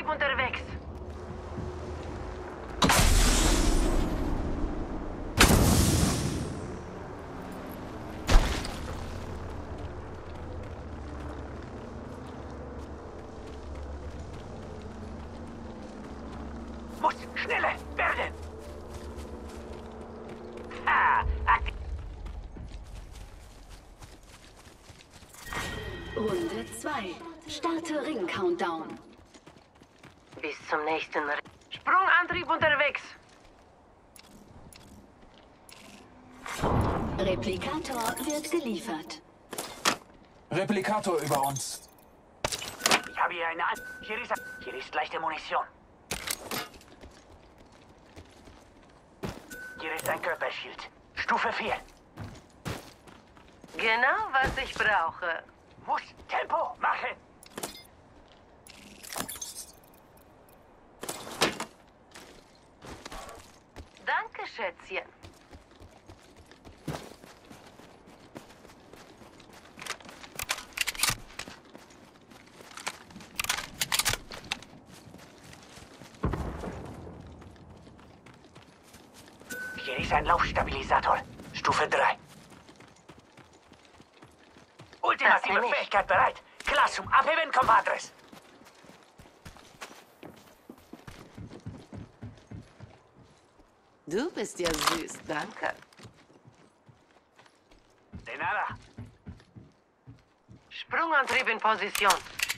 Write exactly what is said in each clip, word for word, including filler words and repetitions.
Antrieb unterwegs. Muss schneller werden! Ha! Runde zwei. Starte Ring-Countdown. Bis zum nächsten Ring. Sprungantrieb unterwegs. Replikator wird geliefert. Replikator über uns. Ich habe hier eine An... Hier ist... Hier ist leichte Munition. Hier ist ein Körperschild. Stufe vier. Genau, was ich brauche. Muss Tempo machen! Danke, Schätzchen. Hier ist ein Laufstabilisator. Stufe drei. Ultimative Fähigkeit bereit. Klar zum Abheben, Compadres. Du bist ja süß, danke. De nada. Sprungantrieb in Position.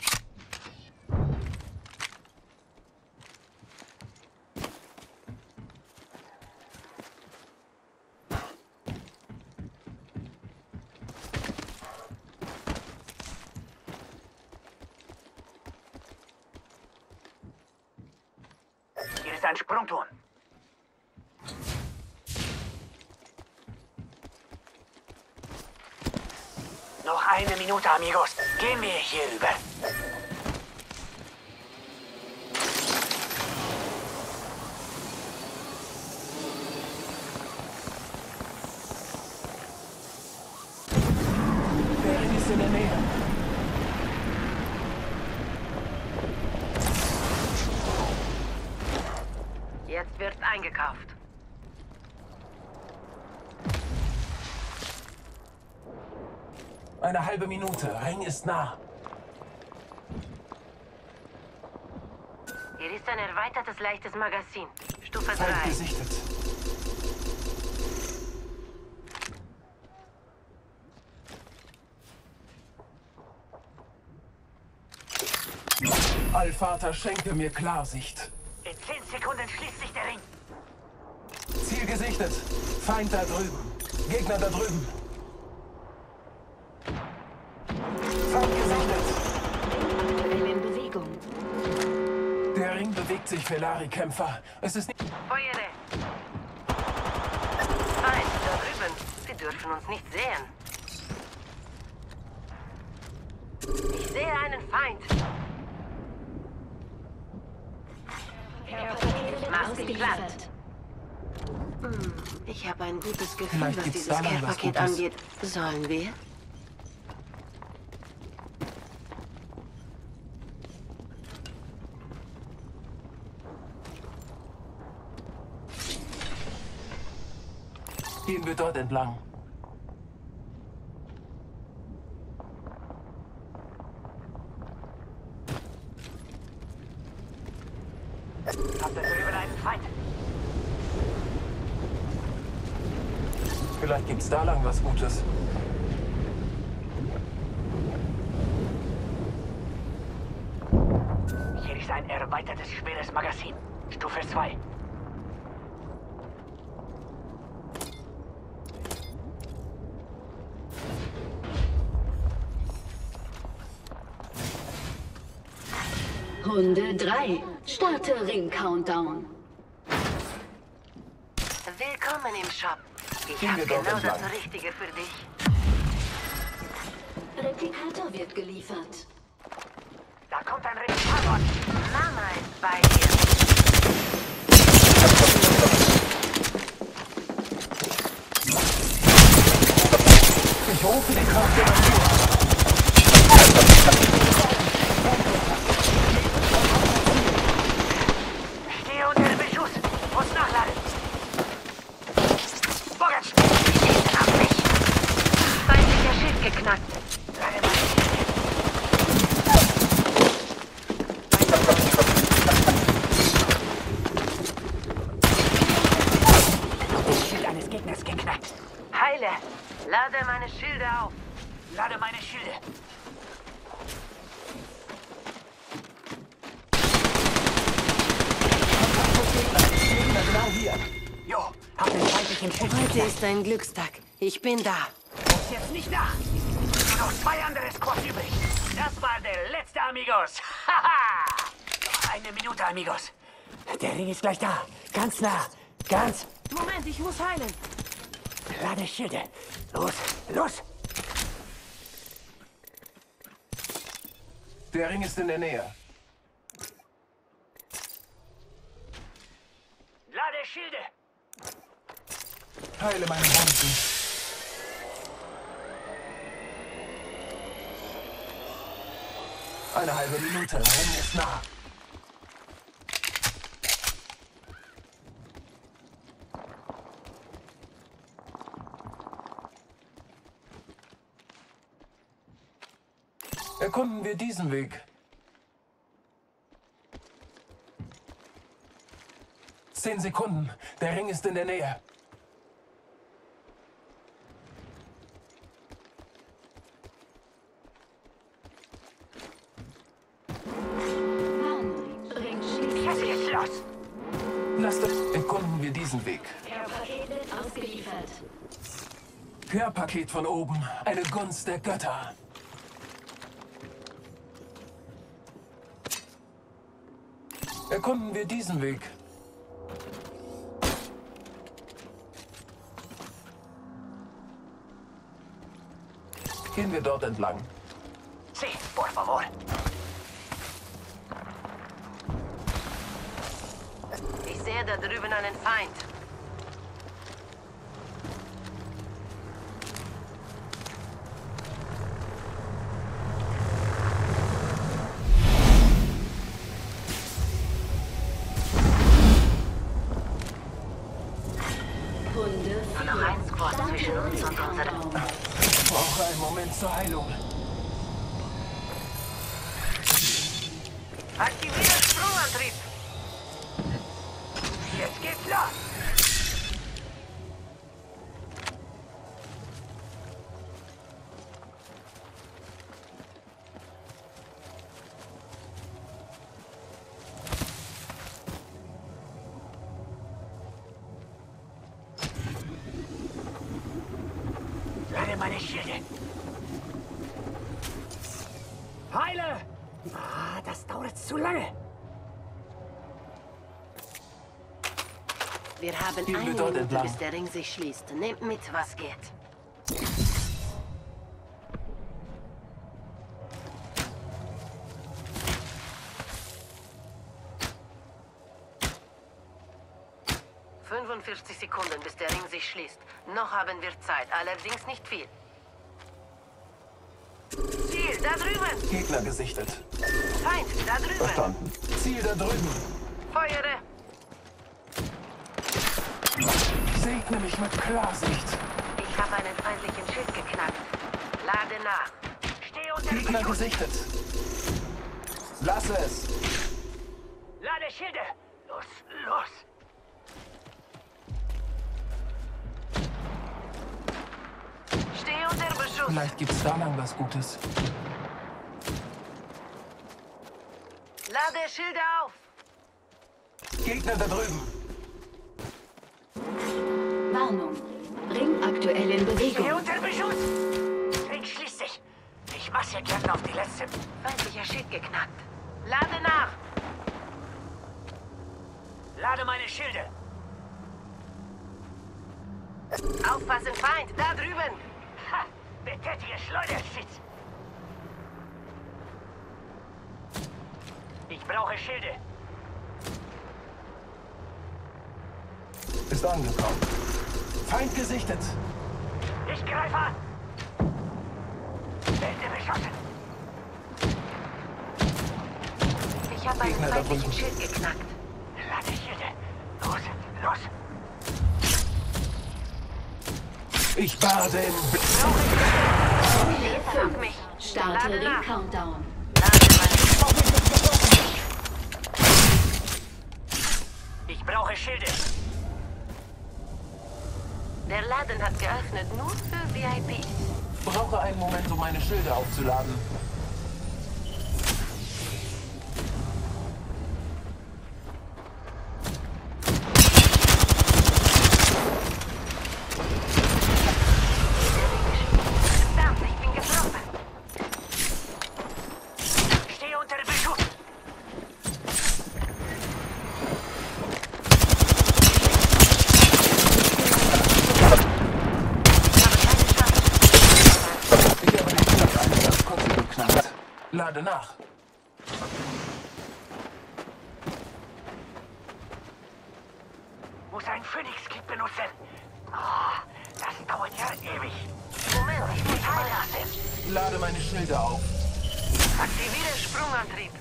Hier ist ein Sprungturm. Noch eine Minute, amigos. Gehen wir hier rüber. Der Ring ist in der Nähe. Jetzt wird eingekauft. Eine halbe Minute. Ring ist nah. Hier ist ein erweitertes leichtes Magazin. Stufe Feind drei. gesichtet. Allvater, schenke mir Klarsicht. In zehn Sekunden schließt sich der Ring. Ziel gesichtet. Feind da drüben. Gegner da drüben. Feind gesichtet. Ring in Bewegung. Der Ring bewegt sich, Felari-Kämpfer. Es ist nicht... Feuere. Feind, da drüben. Sie dürfen uns nicht sehen. Ich sehe einen Feind. Mach's geklappt. Hm, ich habe ein gutes Gefühl, Vielleicht was gibt's dieses da noch was Care-Paket Gutes. angeht. Sollen wir? Gehen wir dort entlang. Habt ihr drüben einen Feind? Vielleicht gibt's da lang was Gutes. Hier ist ein erweitertes schweres Magazin. Stufe zwei. Runde drei. Starte Ring-Countdown. Willkommen im Shop. Ich Gehen habe wir dort genau entlang. das Richtige für dich. Replikator wird geliefert. Da kommt ein Replikator. Mama ist bei dir. Ich rufe die Kraft der Natur. feindlichen Schild Heute geknackt. ist ein Glückstag. Ich bin da. Ist jetzt nicht da. Nur noch zwei andere Squads übrig. Das war der letzte, Amigos. Haha! Noch eine Minute, Amigos. Der Ring ist gleich da. Ganz nah. Ganz. Moment, ich muss heilen. Lade Schilde. Los, los. Der Ring ist in der Nähe. Lade Schilde. Heile meine Wunden. Eine halbe Minute. Ring ist nah. Erkunden wir diesen Weg. Zehn Sekunden. Der Ring ist in der Nähe. Ring schließt. Jetzt geht's los. Lasst uns erkunden wir diesen Weg. Care-Paket wird ausgeliefert. Care-Paket von oben. Eine Gunst der Götter. Erkunden wir diesen Weg. Gehen wir dort entlang. Sí, por favor. Ich sehe da drüben einen Feind. Runde Nur noch ein Squad zwischen uns und unserem. Ich brauche einen Moment zur Heilung. Aktiviere Sprungantrieb. Jetzt geht's los. Lade meine Schilde. Heile! Ah, das dauert zu lange. Wir haben Gehen wir eine dort Minute, entlang. bis der Ring sich schließt. Nehmt mit, was geht. fünfundvierzig Sekunden, bis der Ring sich schließt. Noch haben wir Zeit, allerdings nicht viel. Ziel, da drüben! Gegner gesichtet. Feind, da drüben! Verstanden. Ziel da drüben. Feuere! Segne mich mit Klarsicht. Ich habe einen feindlichen Schild geknackt. Lade nach. Steh unter Gegner Beschuss. gesichtet. Lass es. Lade Schilde. Los, los. Steh unter Beschuss. Vielleicht gibt's da lang was Gutes. Lade Schilde auf. Gegner da drüben. Warnung. Ring aktuell in Steh Bewegung. unter Beschuss. Ring schließt sich. Ich mache gern auf die letzte. Feindlicher Schild geknackt. Lade nach. Lade meine Schilde. Aufpassen, Feind, da drüben. Ha! Betätige Schleudersitz. Ich brauche Schilde. Ist angekommen. Feind gesichtet. Ich greife an. Wände beschossen. Ich habe einen Gegner da feindlichen drüben. Schild geknackt. Lade Schilde. Los, los. Ich bade im Bl Fuck mich. Starte Lade nach. Ring-Countdown. Lade meine... Ich brauche Schilde. Der Laden hat geöffnet, nur für V I Ps. Brauche einen Moment, um meine Schilde aufzuladen. Lade nach. Muss ein Phoenix-Kit benutzen. Ah, das dauert ja ewig. Moment, ich muss heilen. Lade meine Schilde auf. Aktiviere Sprungantrieb.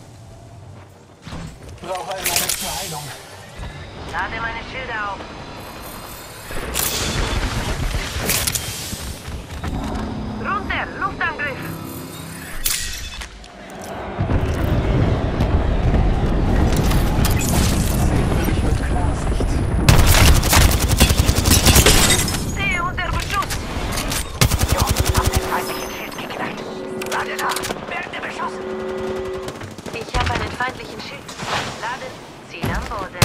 Brauche einen Moment zur Heilung. Lade meine Schilder auf. Runter, Luftangriff. Ich mit Klarsicht. Sehe unter Beschuss. Jo, hab den feindlichen Schild geknackt. Lade nach, werde beschossen. Ich habe einen feindlichen Schild. Lade. Ziel an Bord.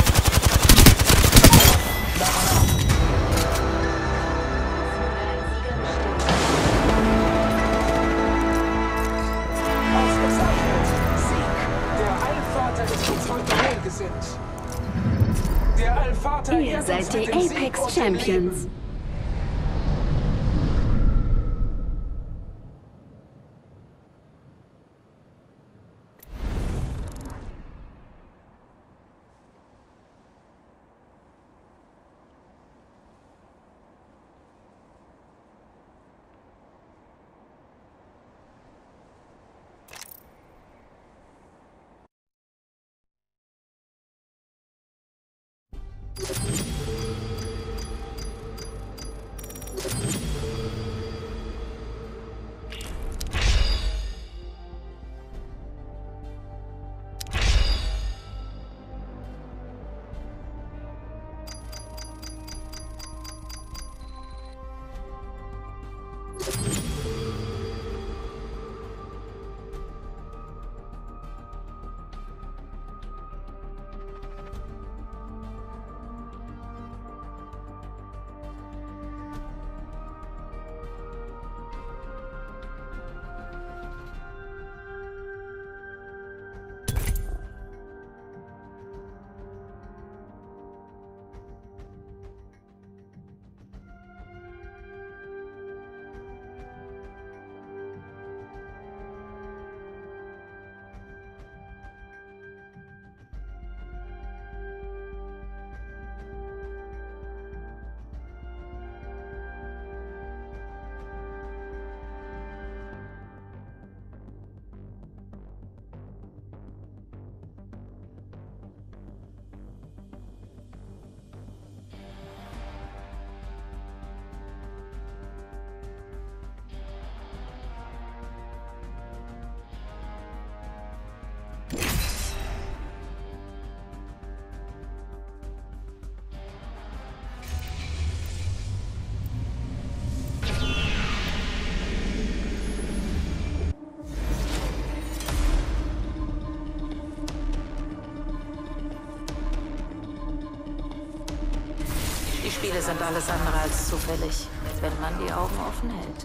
Ausgezeichnet. Sieg. Der Allvater ist uns heute wohlgesinnt. Der Allvater Ihr ehrt seid uns die mit dem Sieg Apex und dem Champions. Leben. Die Spiele sind alles andere als zufällig, wenn man die Augen offen hält.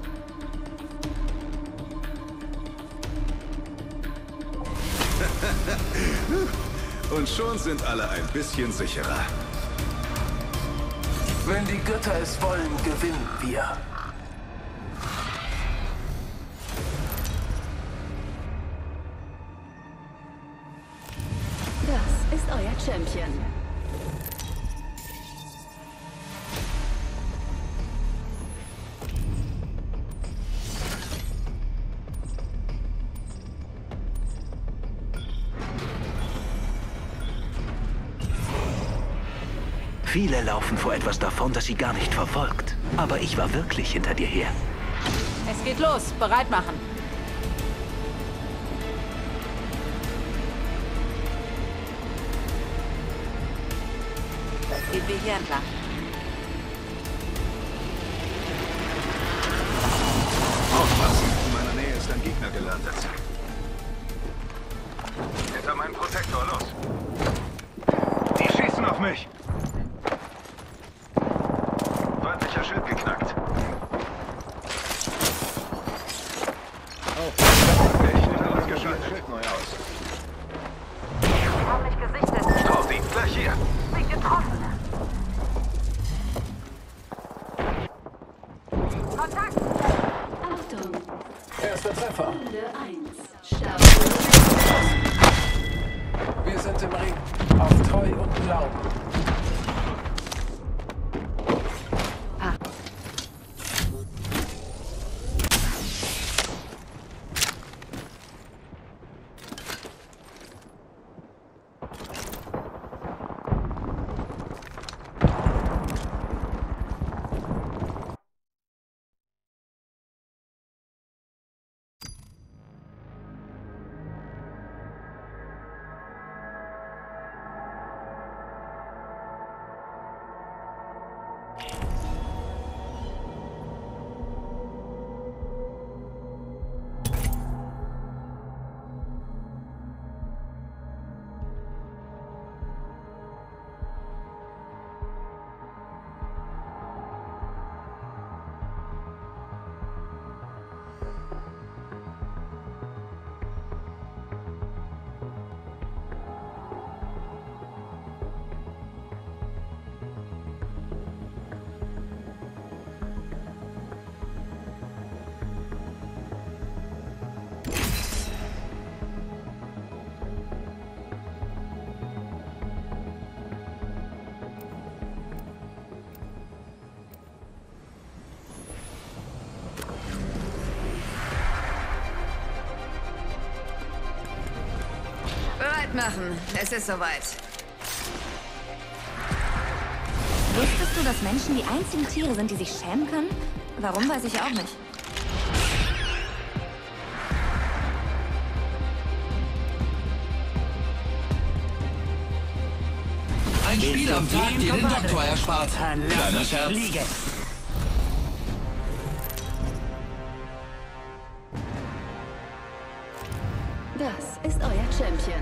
Und schon sind alle ein bisschen sicherer. Wenn die Götter es wollen, gewinnen wir. Das ist euer Champion. Viele laufen vor etwas davon, das sie gar nicht verfolgt. Aber ich war wirklich hinter dir her. Es geht los. Bereit machen. Gehen wir hier entlang. Aufpassen, in meiner Nähe ist ein Gegner gelandet. Hinter meinen Protektor, los. Die schießen auf mich. Feindlicher Schild geknackt. Oh, ich bin ausgeschaltet. Schild neu aus. Ich habe mich gesichtet. Drauf ihn, gleich hier. Bin getroffen. Kontakt. Achtung, Erster Treffer. Runde eins. Start. machen. Es ist soweit. Wusstest du, dass Menschen die einzigen Tiere sind, die sich schämen können? Warum, weiß ich auch nicht. Ein Spiel am Tag, dir den Doktor erspart. Kleiner Scherz. Das ist euer Champion.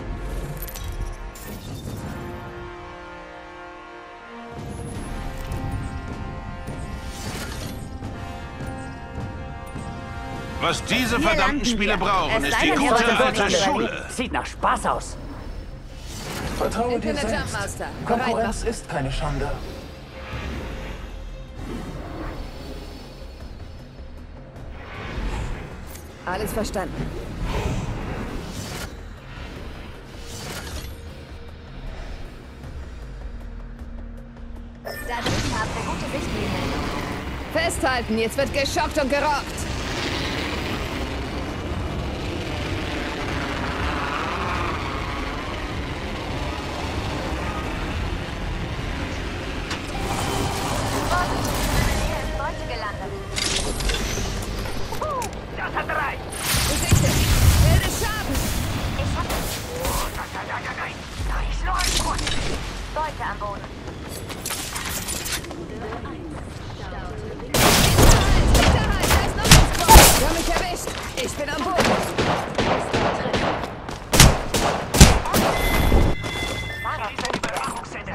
Was diese verdammten Spiele brauchen, ist die gute alte Schule. Sieht nach Spaß aus. Vertraue dir Infinite selbst. Jumpmaster. Konkurrenz ist keine Schande. Alles verstanden. Da drüben habt ihr gute Sichtlinien. Festhalten, jetzt wird geschockt und gerockt. Leute gelandet. Das hat drei. Gesichtet. Wilde Schaden. Ich hab Oh, nein, nein, nein, nein, nein. Da ist noch ein Squad. Leute am Boden. Sicherheit, da ist noch ein Squad. Sie haben mich erwischt. Ich bin am Boden. Hier ist ein Überwachungssender.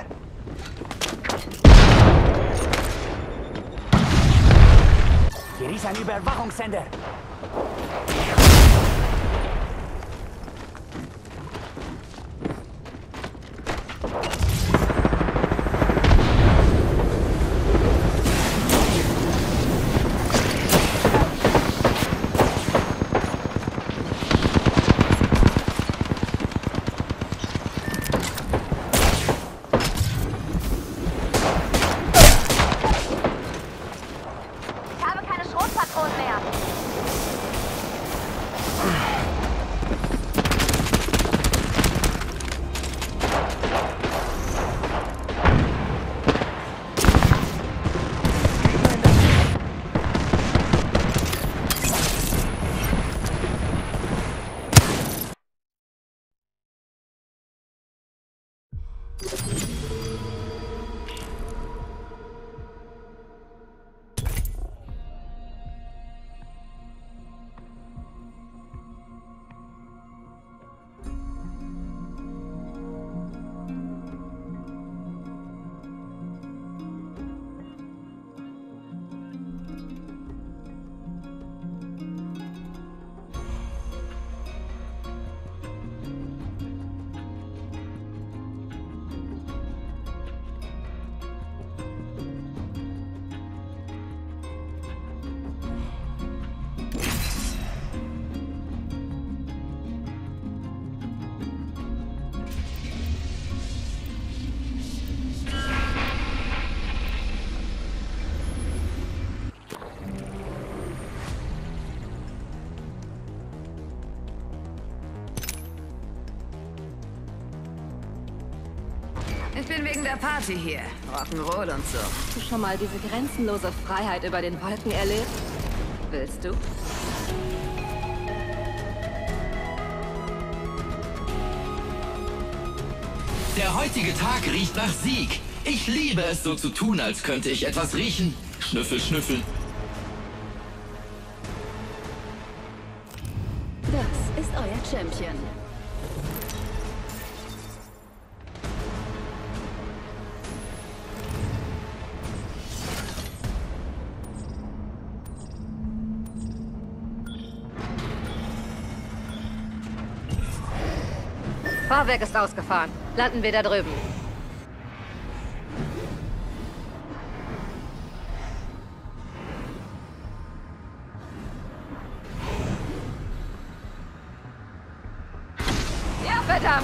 Hier ist ein Überwachungssender. Ich habe keine Schrotpatronen mehr. Ich bin wegen der Party hier. Rock'n'Roll und so. Hast du schon mal diese grenzenlose Freiheit über den Wolken erlebt? Willst du? Der heutige Tag riecht nach Sieg. Ich liebe es, so zu tun, als könnte ich etwas riechen. Schnüffel, schnüffel. Das ist euer Champion. Fahrwerk ist ausgefahren. Landen wir da drüben. Ja, verdammt!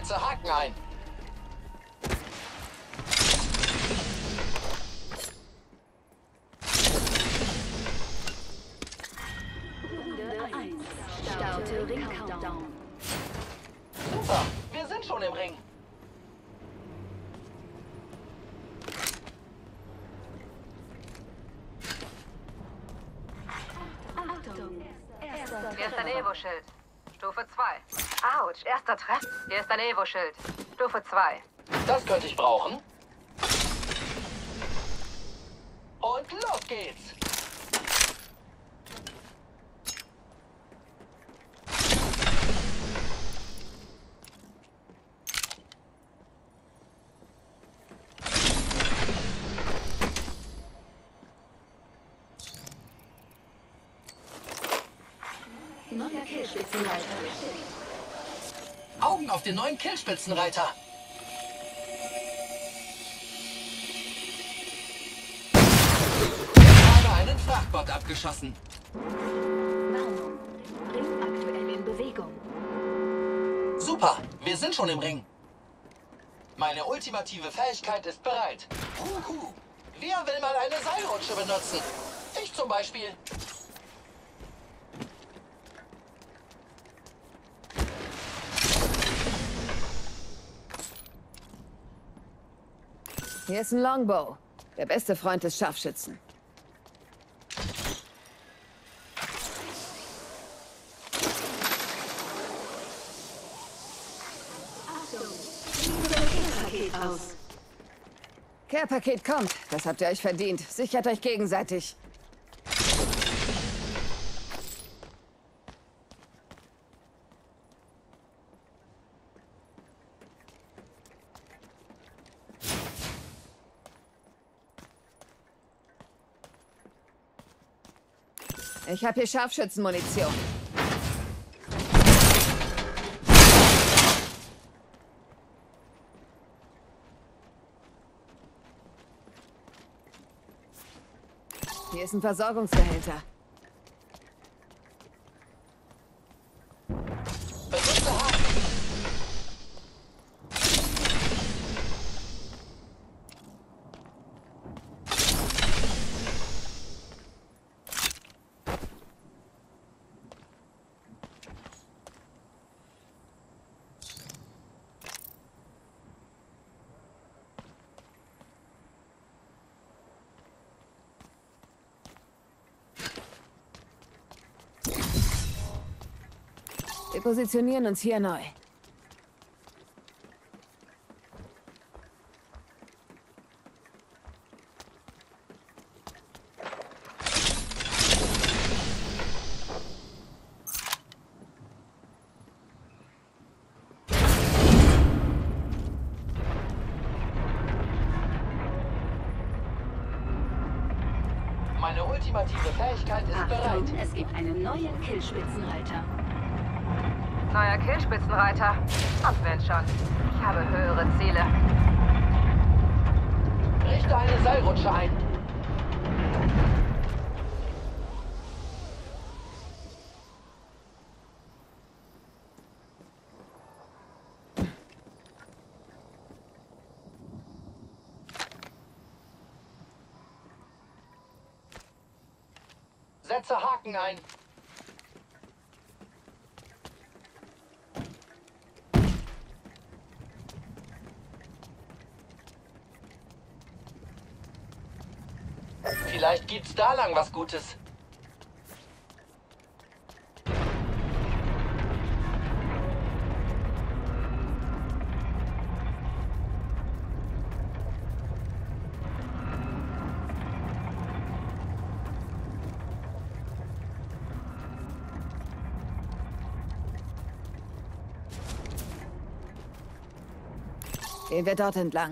Setze Haken ein. Starte Ring Countdown. Super, wir sind schon im Ring. Hier ist ein Evo-Schild. Stufe zwei. Autsch, erster Treff. Hier ist ein Evo-Schild. Stufe zwei. Das könnte ich brauchen. Und los geht's. Neuer Killspitzenreiter. Augen auf den neuen Killspitzenreiter. Ich habe einen Frachtbot abgeschossen. Warnung. Ring aktuell in Bewegung. Super, wir sind schon im Ring. Meine ultimative Fähigkeit ist bereit. Huhu. Wer will mal eine Seilrutsche benutzen? Ich zum Beispiel. Hier ist ein Longbow. Der beste Freund des Scharfschützen. Paket aus. Care-Paket kommt. Das habt ihr euch verdient. Sichert euch gegenseitig. Ich habe hier Scharfschützenmunition. Hier ist ein Versorgungsbehälter. Benutze Haken. Wir positionieren uns hier neu. Meine ultimative Fähigkeit ist bereit. Achtung, es gibt einen neuen Killspitzenreiter. Neuer Killspitzenreiter. Und wenn schon. Ich habe höhere Ziele. Richte eine Seilrutsche ein. Setze Haken ein. Vielleicht gibt's da lang was Gutes. Gehen wir dort entlang.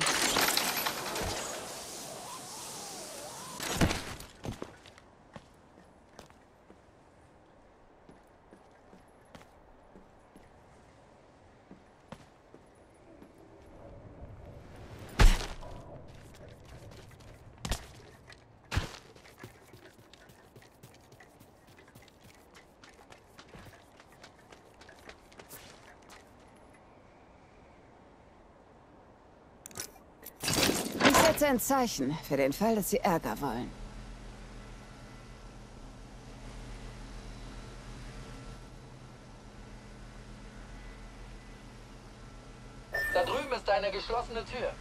Setze ein Zeichen für den Fall, dass sie Ärger wollen. Da drüben ist eine geschlossene Tür.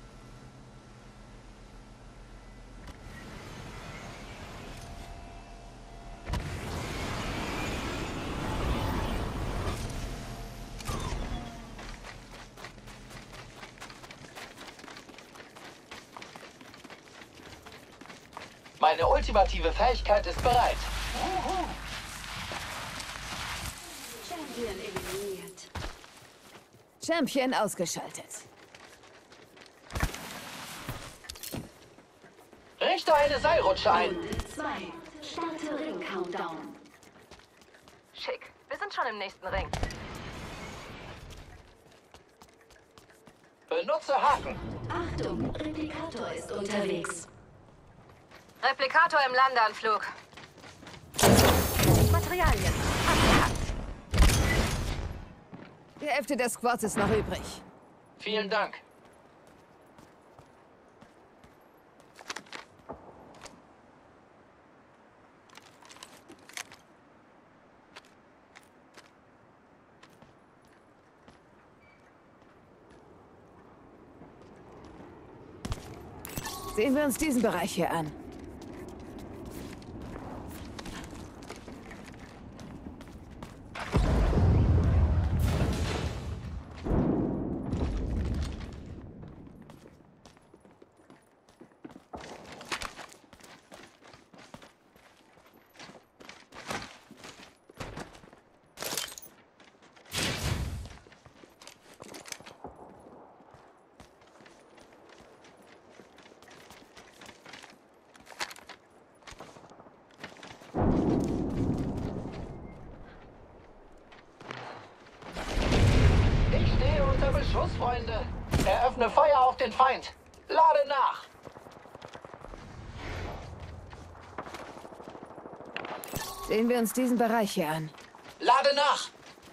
Meine ultimative Fähigkeit ist bereit. Uhu. Champion eliminiert. Champion ausgeschaltet. Richte eine Seilrutsche ein. Runde zwei. Starte Ring-Countdown. Schick. Wir sind schon im nächsten Ring. Benutze Haken. Achtung, Replikator ist unterwegs. Replikator im Landeanflug. Materialien. Abgehakt. Die Hälfte des Squads ist noch übrig. Vielen Dank. Sehen wir uns diesen Bereich hier an. Ich stehe unter Beschuss, Freunde. Eröffne Feuer auf den Feind. Lade nach. Sehen wir uns diesen Bereich hier an. Lade nach.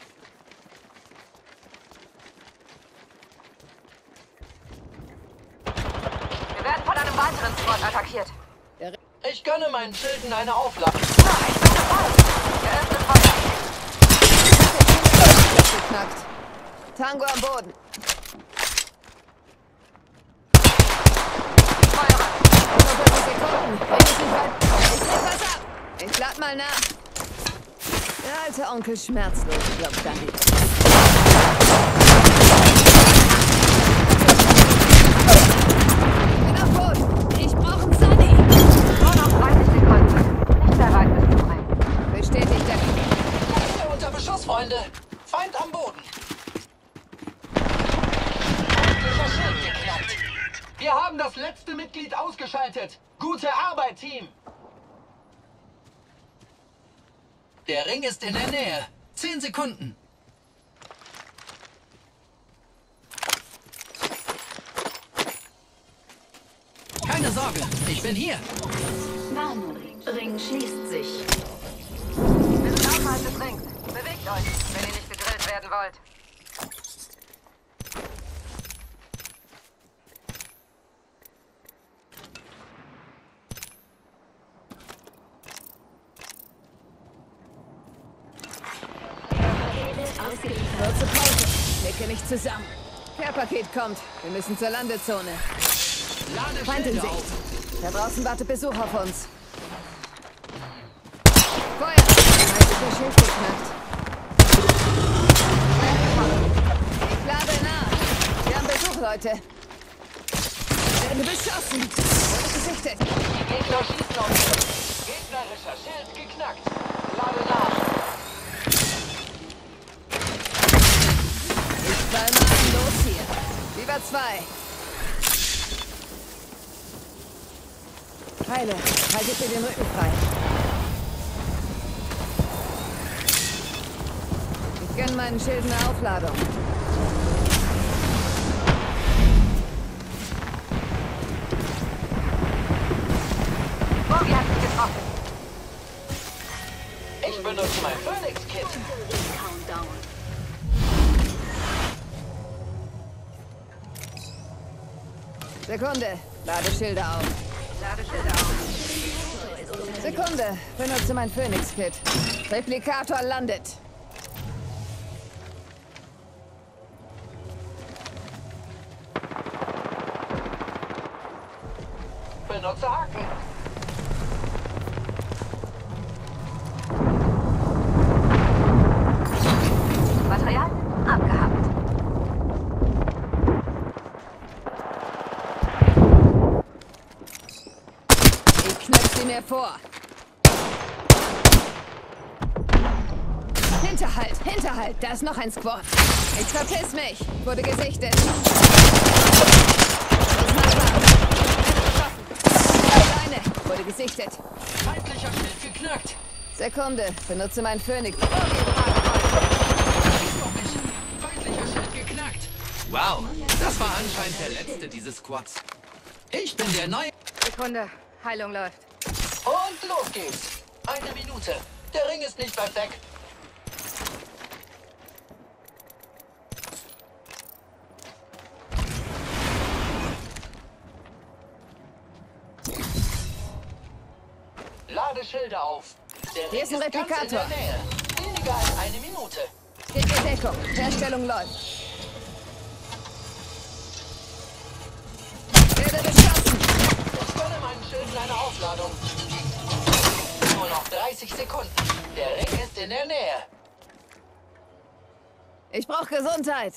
Wir werden von einem weiteren Squad attackiert. Ich gönne meinen Schilden eine Aufladung. Er öffnet Feuer. Geknackt. Tango am Boden. Feuer. fünfundvierzig Sekunden. Bring es nicht weit. Ich leg was ab. Ich lad mal nach. Der alte Onkel schmerzlos klopft an die Tür. Ich bin auf Boden. Ich brauche einen Sunny. Nur noch dreißig Sekunden. Nicht sehr weit bis zum Ring. Bestätigt der Ich stehe unter Beschuss, Freunde. Feind am Boden. Feindlicher Schild geknackt. Wir haben das letzte Mitglied ausgeschaltet. Gute Arbeit, Team. Der Ring ist in der Nähe. Zehn Sekunden. Keine Sorge, ich bin hier. Warnung, Ring schließt sich. Wir sind außerhalb des Rings. Bewegt euch, wenn ihr nicht gegrillt werden wollt. Kurze Pause. Klicke nicht zusammen. Care-Paket kommt. Wir müssen zur Landezone. Feind in Sicht. Da draußen wartet Besuch auf uns. Feuer! Halt ist der Schild geknackt. Ich lade nach. Wir haben Besuch, Leute. Werden beschossen. Wurde gesichtet. Die Gegner schießen auf uns. Gegnerischer Schild geknackt. Lade nach. Zweimal los hier. Lieber zwei. Heile, haltet dir den Rücken frei. Ich gönne meinen Schilden eine Aufladung. Bogi hat mich getroffen. Ich benutze mein Phoenix-Kit. Countdown. Sekunde. Ladeschilder auf. Ladeschilder auf. Sekunde, benutze mein Phoenix-Kit. Replikator landet. Benutze Haken. Material abgehabt. Ich knöpf sie mir vor. Hinterhalt, Hinterhalt, da ist noch ein Squad. Ich verpiss mich. Wurde gesichtet. Alleine, wurde gesichtet. Feindlicher Schild geknackt. Sekunde, benutze mein Phoenix. Ist doch nicht. Feindlicher Schild geknackt. Wow, das war anscheinend der letzte dieses Squads. Ich bin der neue... Sekunde, Heilung läuft. Und los geht's. Eine Minute. Der Ring ist nicht weit weg. Lade Schilder auf. Der Hier ist ein Ring ganz in Replikator. der Nähe. Weniger als eine Minute. Geht in Deckung. Herstellung läuft. Werde beschossen. Ich gönne meinen Schilden eine Aufladung. Nur noch dreißig Sekunden. Der Ring ist in der Nähe. Ich brauche Gesundheit.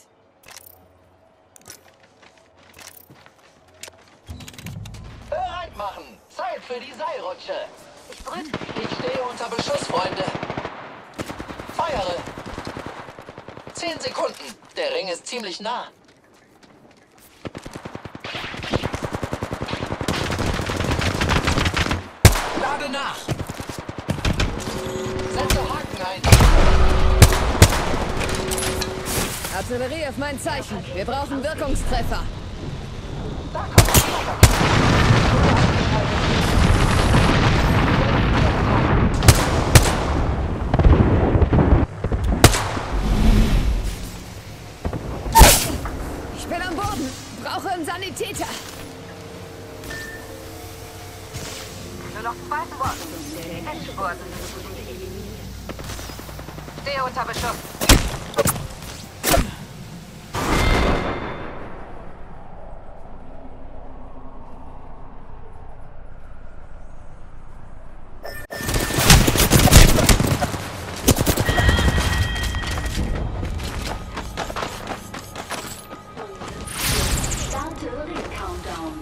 Bereit machen. Zeit für die Seilrutsche. Ich brüte. Ich stehe unter Beschuss, Freunde. Feuere. Zehn Sekunden. Der Ring ist ziemlich nah. Lade nach. Setze Haken ein. Artillerie auf mein Zeichen. Wir brauchen Wirkungstreffer. Da kommt die Ich bin am Boden. Brauche einen Sanitäter. Nur noch zwei Squads. Endspurt. Stehe unter Beschuss. Starte Ring-Countdown.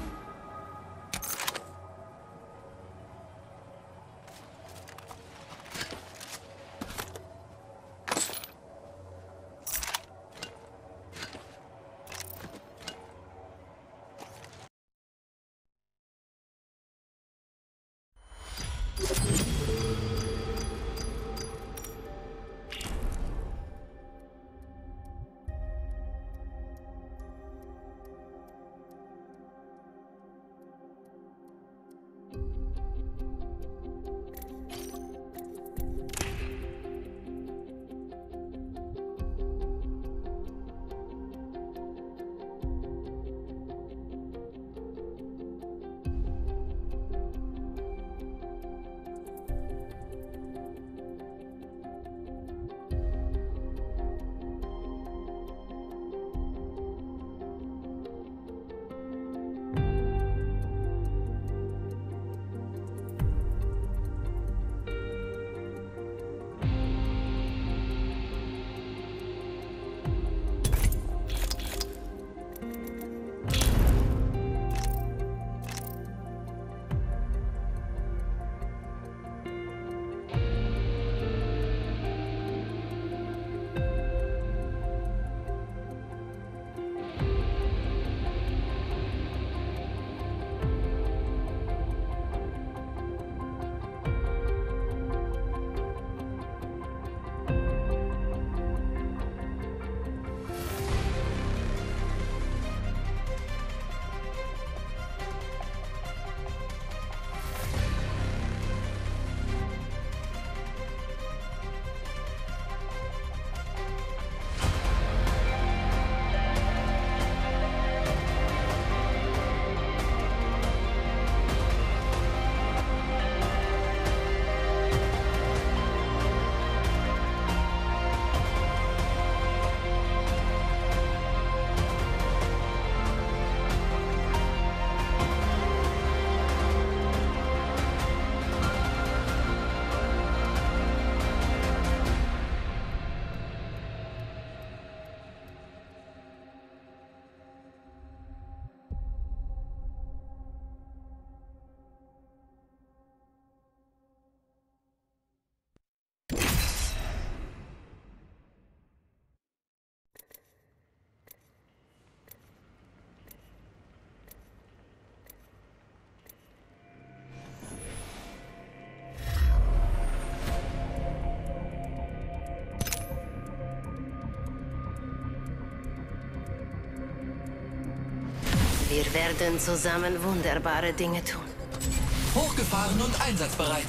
Wir werden zusammen wunderbare Dinge tun. Hochgefahren und einsatzbereit.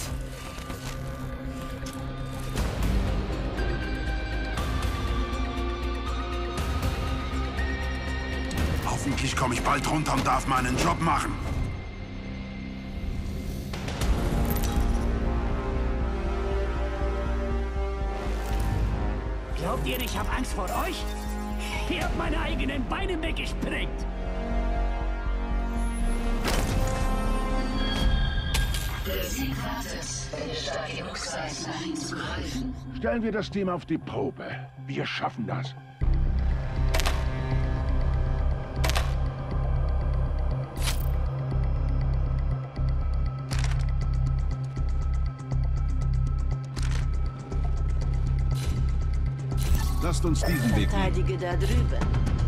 Hoffentlich komme ich bald runter und darf meinen Job machen. Glaubt ihr, ich habe Angst vor euch? Ihr habt meine eigenen Beine weggesprengt. Der Sieg wartet, wenn ihr stark genug seid, nach ihm zu greifen. Stellen wir das Team auf die Probe. Wir schaffen das. Lasst uns diesen Weg nehmen. Verteidige da drüben.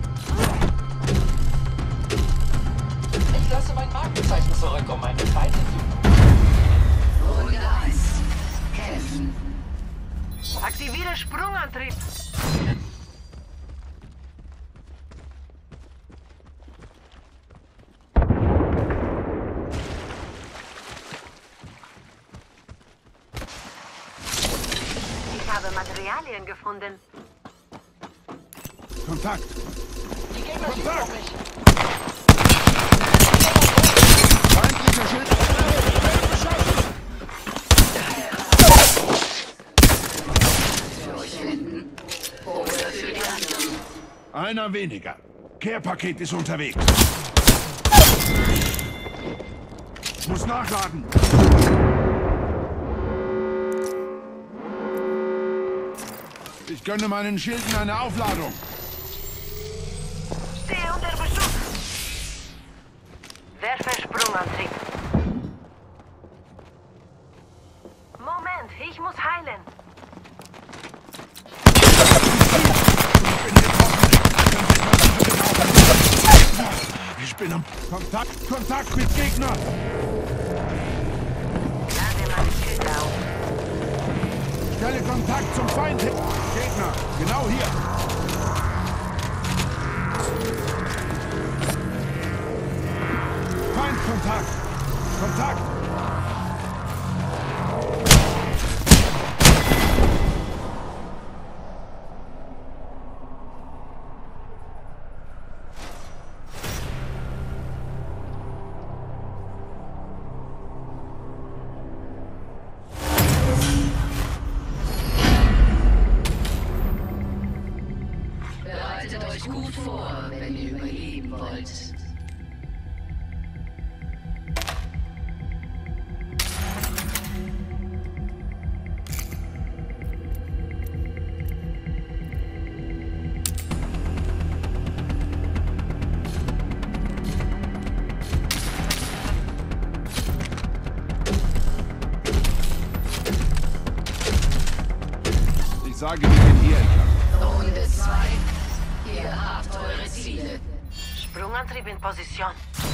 Ich lasse mein Markenzeichen zurück, um meine Feinde zu... Runde eins. Kämpfen. Aktiviere Sprungantrieb. Ich habe Materialien gefunden. Kontakt! Die Gegner schießen auf mich. Feindlicher Schild! Ich werde beschossen! Für euch finden. Oder für die anderen. Einer weniger. Care-Paket ist unterwegs. Ich muss nachladen. Ich gönne meinen Schilden eine Aufladung. Stehe unter Beschuss. Werfe Sprungantrieb. Moment, ich muss heilen. Ich bin am Kontakt, Kontakt mit Gegner. Lade meine Schilde auf. Stelle Kontakt zum Feind. Gegner, genau hier. Feindkontakt. Kontakt. Bereitet euch gut vor, wenn ihr überleben wollt. Ich sage, wir gehen hier entlang. Runde zwei. Ihr habt eure Ziele. Sprungantrieb in Position.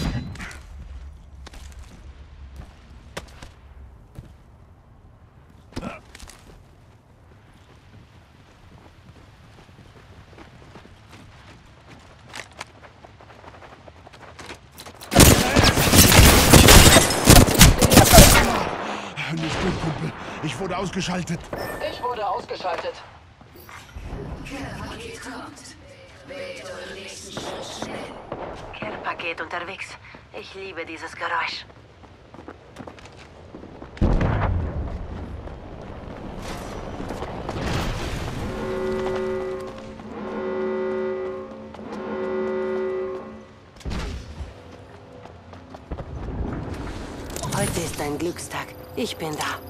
Nicht gut, Kumpel. Ich wurde ausgeschaltet. Ich wurde ausgeschaltet. Care-Paket kommt. Wählt euren nächsten Schritt schnell. Care-Paket unterwegs. Ich liebe dieses Geräusch. Heute ist ein Glückstag. Ich bin da.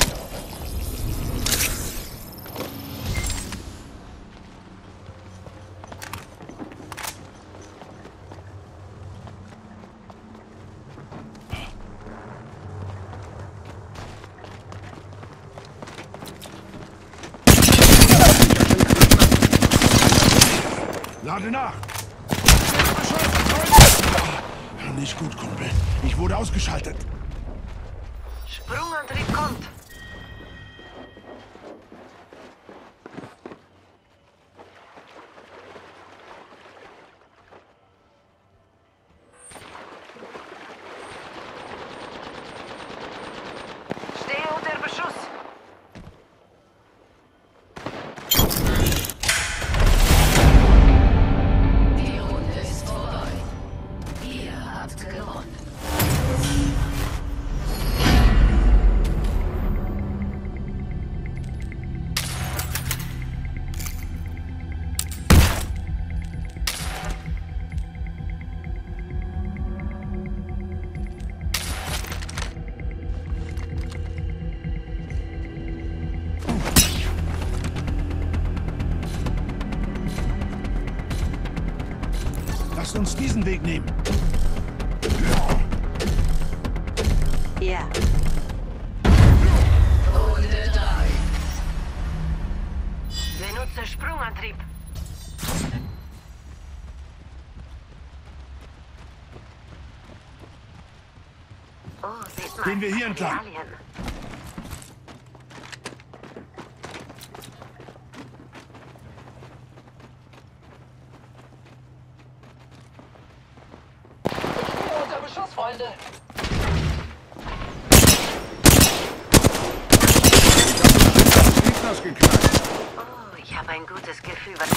Lade nach. Nicht gut, Kumpel. Ich wurde ausgeschaltet. Sprungantrieb kommt. Lasst uns diesen Weg nehmen. Ja. Runde drei. Benutze Sprungantrieb. Oh, seht mal. Gehen wir hier entlang. Alien. Ich stehe unter Beschuss, Freunde. Das geknackt. Oh, ich habe ein gutes Gefühl, was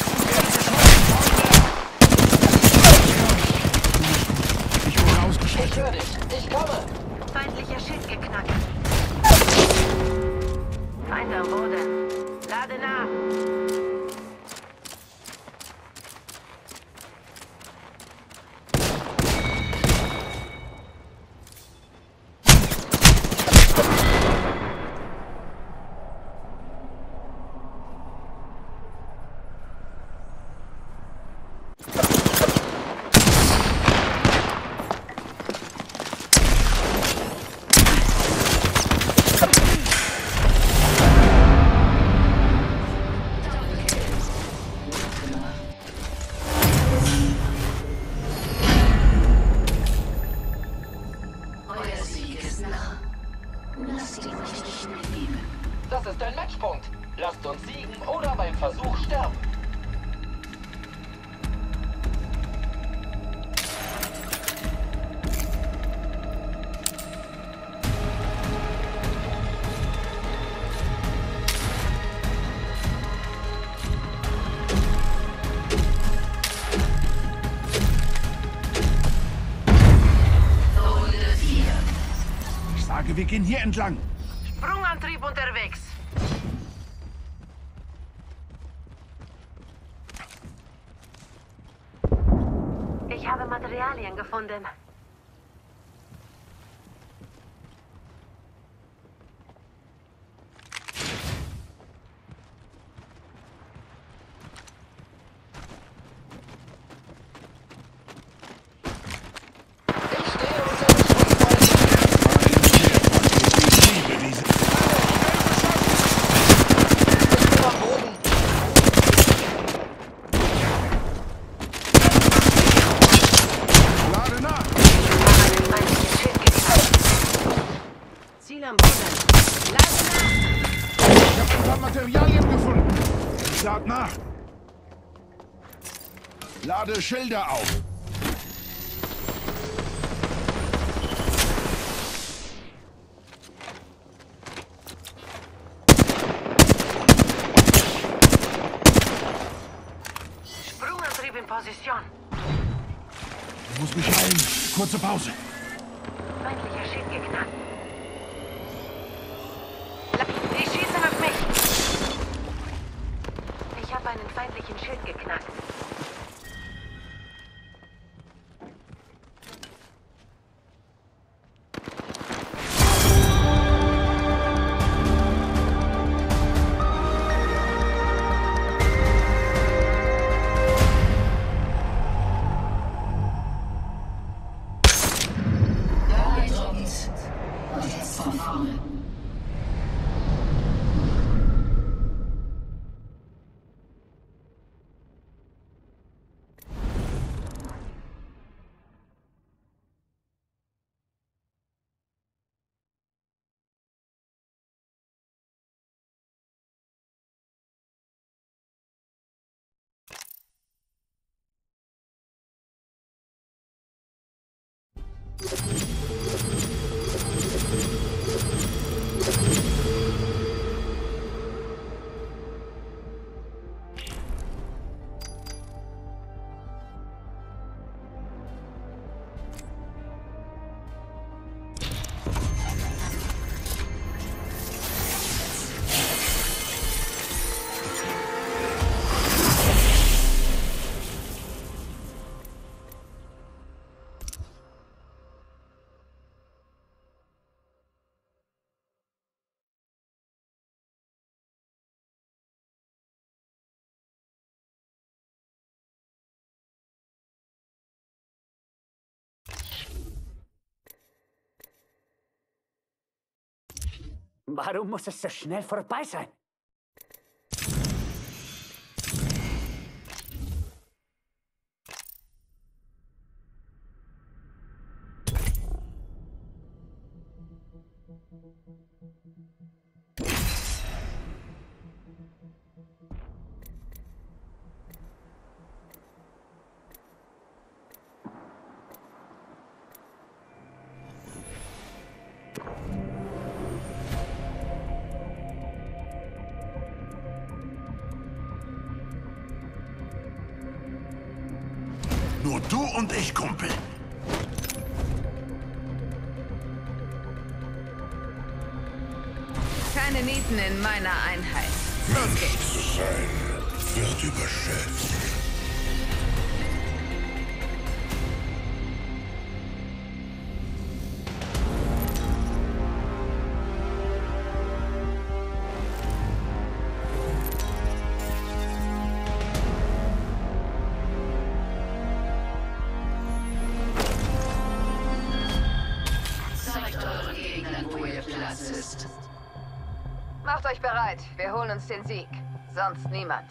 Ich wurde Ich ausgeschaltet. höre dich. Ich komme. feindlicher Schild geknackt. Feind am Boden. Lade nach. Euer Sieg ist nah. Lasst ihn nicht mitnehmen. Das ist ein Matchpunkt. Lasst uns siegen oder beim Versuch sterben. Runde vier. Ich sage, wir gehen hier entlang. Sprungantrieb unterwegs. Ich habe Materialien gefunden. Ich stehe unter Beschuss, Freunde. Ich liebe diese. Ich bin am Boden. Lade nach. Feindliches Schild geknackt. Ziel am Boden. Lade nach. Ich habe ein paar Materialien gefunden. Ich lade nach. Lade Schilder auf. Sprungantrieb in Position. Ich muss mich heilen. Kurze Pause. Feindlicher Schild geknackt. La- Die schießen auf mich. Ich habe einen feindlichen Schild geknackt. Beeindruckend. Und jetzt von vorne. Warum muss es so schnell vorbei sein? Nur du und ich, Kumpel. Keine Nieten in meiner Einheit. Los geht's. Zu sein wird überschätzt. Macht euch bereit. Wir holen uns den Sieg. Sonst niemand.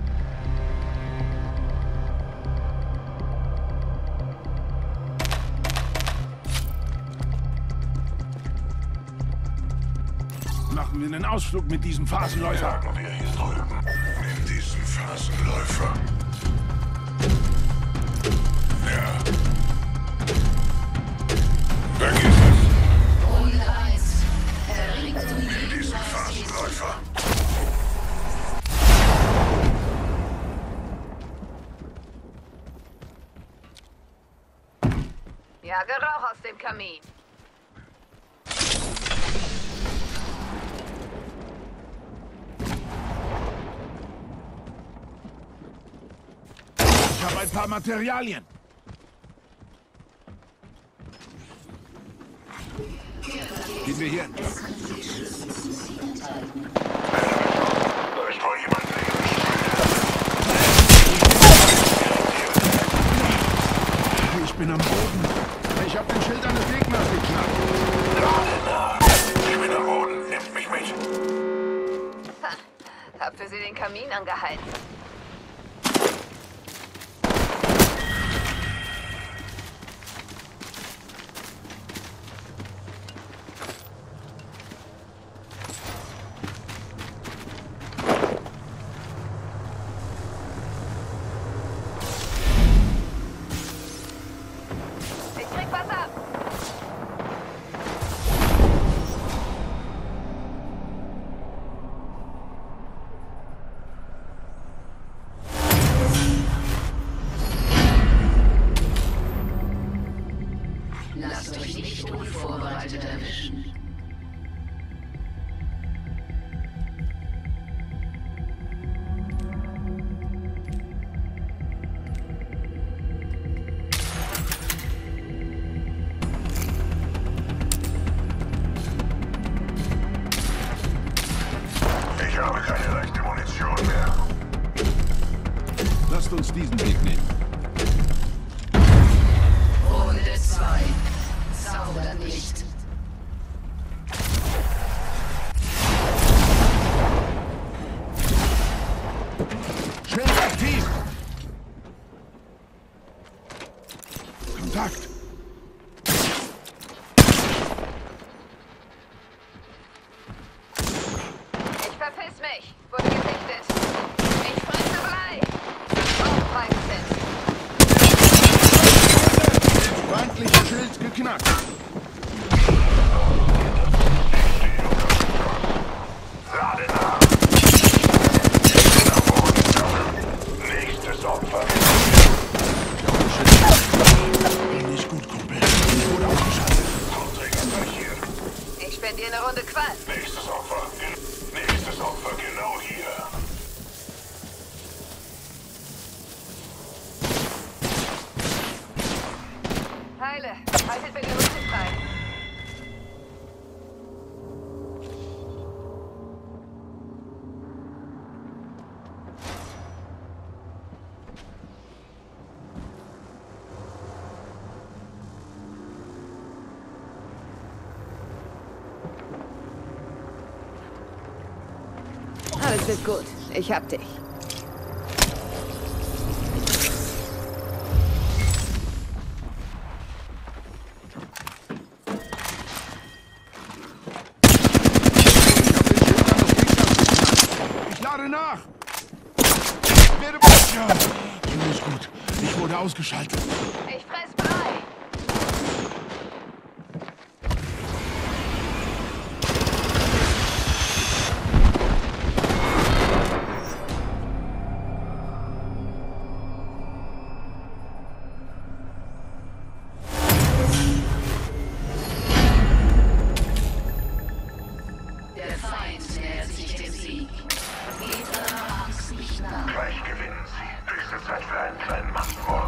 Machen wir einen Ausflug mit diesem Phasenläufer. Jagen wir hier drüben. Nimm diesen Phasenläufer. Ja. Vergiss es. Runde eins. Erringt du Nimm diesen Phasenläufer. Jage Rauch aus dem Kamin. Ich habe ein paar Materialien. Gehen wir hier entlang. Da ist wohl jemand. Ich bin am Boden. Ich habe den Schild eines Gegners geknackt. Gerade nah. Ich bin am Boden. Nimmt mich mit. Ha, hab für sie den Kamin angeheizt. Lasst euch nicht unvorbereitet erwischen. Ich habe keine leichte Munition mehr. Lasst uns diesen Weg nehmen. Runde zwei. Zaubern nicht. Schild aktiv! Kontakt! Ich verpiss mich. Wurde gesichtet. Ich fresse Blei. Auch freigesetzt. Feindlicher Schild geknackt. Lade nach. Nächstes Opfer. Nicht Das wird gut. Ich hab dich. Ich lade nach! Werde ja, ist gut. Ich wurde ausgeschaltet. Ich fress Brei! Der Feind nähert sich dem Sieg. Gebt eurer Angst nicht nach. Gleich gewinnen sie. Höchste Zeit für einen kleinen Massenmord.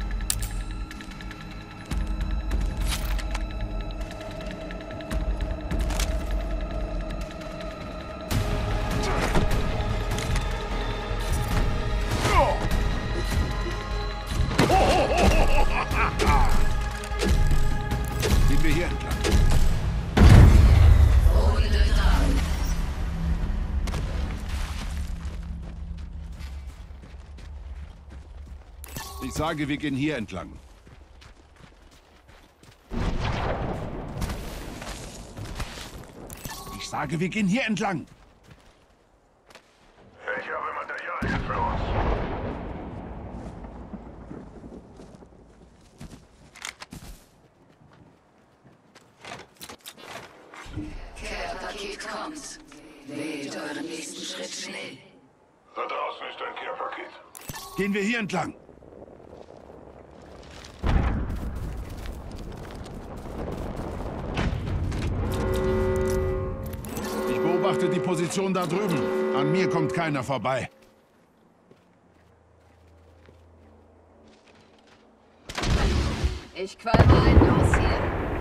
Gehen wir hier entlang. Runde drei. Ich sage, wir gehen hier entlang. Ich sage, wir gehen hier entlang. Ich habe Materialien für uns. Care-Paket kommt. Wählt euren nächsten Schritt schnell. Da draußen ist ein Care-Paket. Gehen wir hier entlang. Ich beobachte die Position da drüben. An mir kommt keiner vorbei. Ich qualme ein los hier.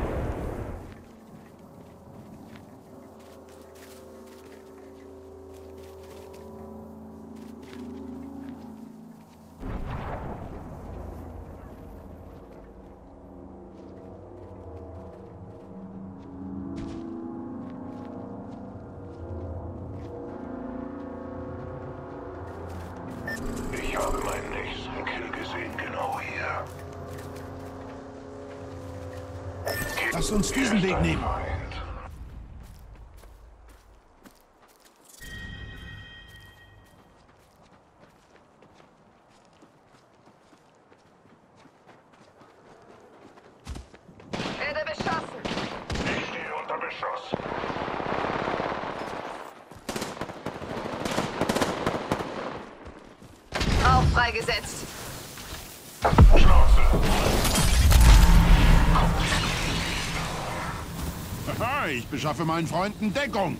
Ich habe meinen nächsten Kill gesehen, genau hier. Lasst uns diesen Weg nehmen. Werde beschossen. Ich stehe unter Beschuss. Auch freigesetzt. Schnauze. Haha, ich beschaffe meinen Freunden Deckung.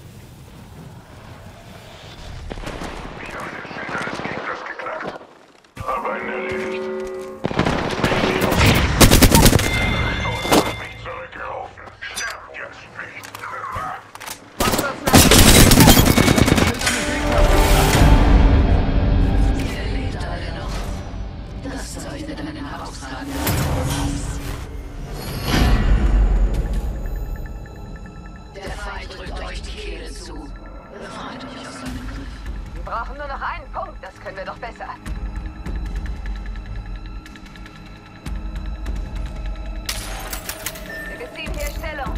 Ich habe den Schild eines Gegners geknackt. Habe einen erledigt. Du hast mich zurückgerufen. Sterbt jetzt nicht. Ihr lebt alle noch. Das zeichnet einen herausragenden aus. Der Feind drückt euch die Kehle zu. Befreit euch aus seinem Griff. Wir brauchen nur noch einen Punkt. Das können wir doch besser. Wir beziehen hier Stellung.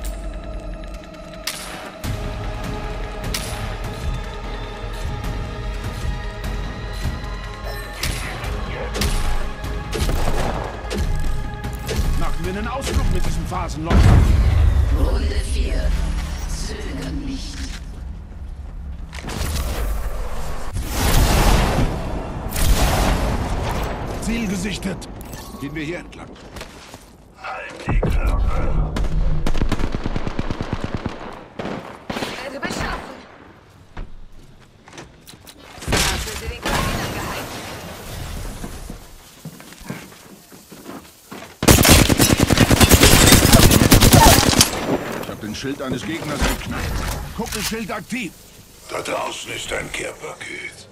Machen wir einen Ausflug mit diesem Phasenloch. Runde vier. Zögern nicht. Ziel gesichtet. Gehen wir hier entlang. Halt die Klappe. Werde beschossen. Hast du den Karabiner gehalten? Ich habe den Schild eines Gegners geknackt. Kuppelschild aktiv. Da draußen ist ein Care-Paket.